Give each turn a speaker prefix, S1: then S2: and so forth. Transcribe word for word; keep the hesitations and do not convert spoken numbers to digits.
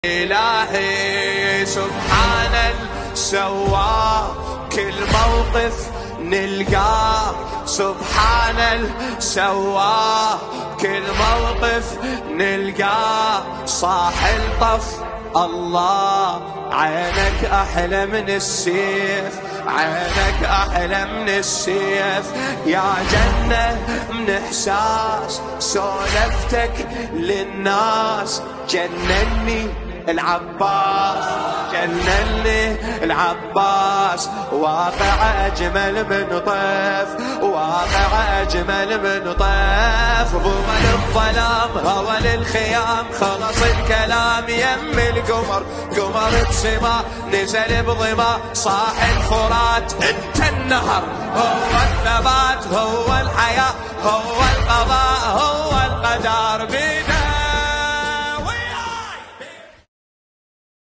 S1: إلهي سبحان سوى كل موقف نلقاه، سبحان سوى كل موقف نلقاه، صاح الطف الله عينك أحلى من السيف، عينك أحلى من السيف، يا جنة من إحساس سولفتك للناس، جنني العباس جنني العباس، واقع أجمل من طيف، واقع أجمل من طيف، ضمن الظلام هوى للخيام، خلص الكلام يم القمر، قمر بسما نزل بضما، صاح الفرات انت النهر، هو الثبات هو الحياة هو القضاء هو القدر بيده